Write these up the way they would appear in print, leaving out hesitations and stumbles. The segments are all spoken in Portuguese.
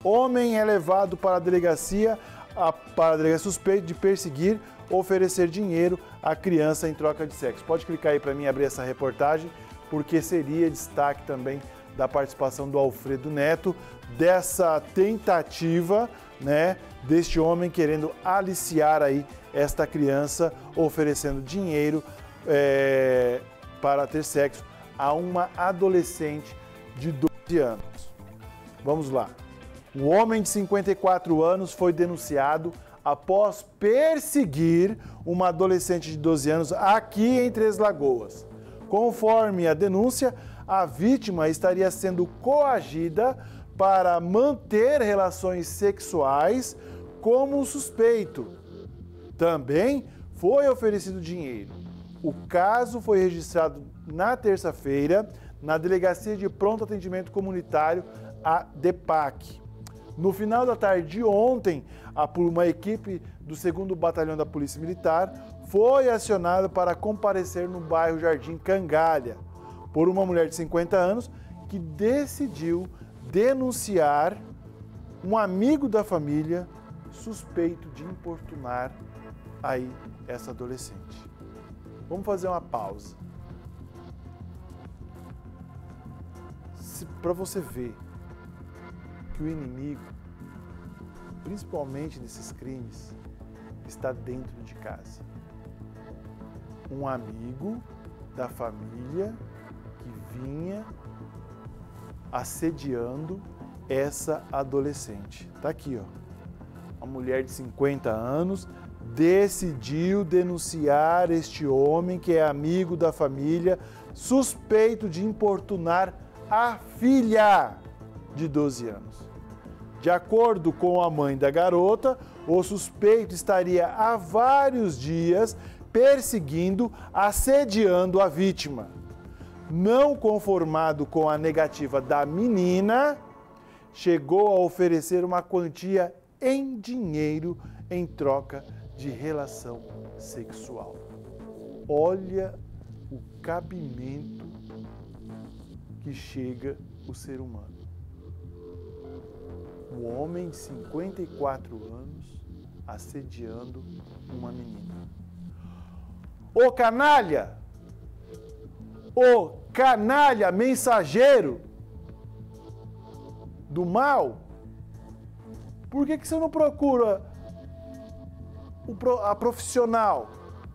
Homem é levado para a delegacia suspeito de perseguir, oferecer dinheiro à criança em troca de sexo. Pode clicar aí para mim abrir essa reportagem, porque seria destaque também da participação do Alfredo Neto, dessa tentativa, né, deste homem querendo aliciar aí esta criança, oferecendo dinheiro para ter sexo a uma adolescente de 12 anos. Vamos lá. Um homem de 54 anos foi denunciado após perseguir uma adolescente de 12 anos aqui em Três Lagoas. Conforme a denúncia, a vítima estaria sendo coagida para manter relações sexuais como suspeito. Também foi oferecido dinheiro. O caso foi registrado na terça-feira na Delegacia de Pronto Atendimento Comunitário, a DEPAC. No final da tarde de ontem, uma equipe do 2º Batalhão da Polícia Militar foi acionada para comparecer no bairro Jardim Cangalha por uma mulher de 50 anos que decidiu denunciar um amigo da família suspeito de importunar aí essa adolescente. Vamos fazer uma pausa. Para você ver que o inimigo, principalmente nesses crimes, está dentro de casa. Um amigo da família que vinha assediando essa adolescente. Tá aqui, ó. Uma mulher de 50 anos decidiu denunciar este homem que é amigo da família, suspeito de importunar a filha de 12 anos. De acordo com a mãe da garota, o suspeito estaria há vários dias perseguindo, assediando a vítima. Não conformado com a negativa da menina, chegou a oferecer uma quantia em dinheiro em troca de relação sexual. Olha o cabimento que chega o ser humano. Um homem de 54 anos assediando uma menina. O canalha mensageiro do mal, por que você não procura a profissional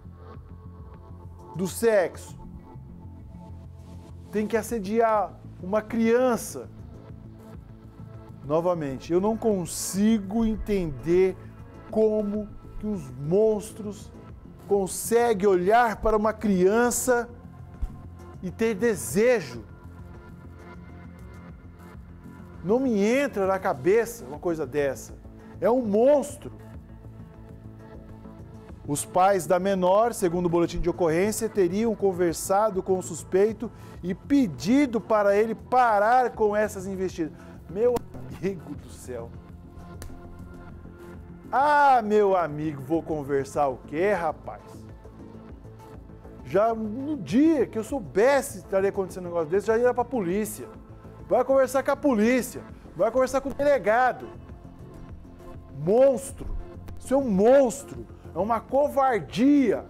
do sexo? Tem que assediar uma criança. Novamente, eu não consigo entender como que os monstros conseguem olhar para uma criança e ter desejo. Não me entra na cabeça uma coisa dessa. É um monstro. Os pais da menor, segundo o boletim de ocorrência, teriam conversado com o suspeito e pedido para ele parar com essas investidas. Meu amigo do céu. Ah, meu amigo, vou conversar o quê, rapaz? Já no dia que eu soubesse que estaria acontecendo um negócio desse, já ia para a polícia. Vai conversar com a polícia. Vai conversar com o delegado. Monstro. Isso é um monstro. É uma covardia.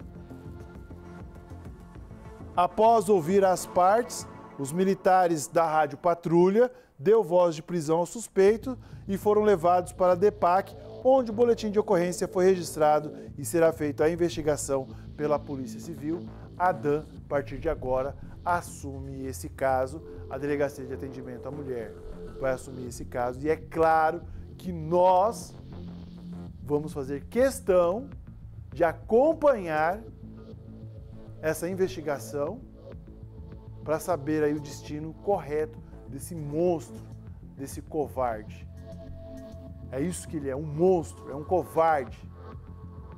Após ouvir as partes, os militares da Rádio Patrulha deu voz de prisão ao suspeito e foram levados para a DEPAC, onde o boletim de ocorrência foi registrado e será feita a investigação pela Polícia Civil. A DAM, a partir de agora, assume esse caso, a Delegacia de Atendimento à Mulher vai assumir esse caso e é claro que nós vamos fazer questão de acompanhar essa investigação para saber aí o destino correto desse monstro, desse covarde. É isso que ele é, um monstro, é um covarde.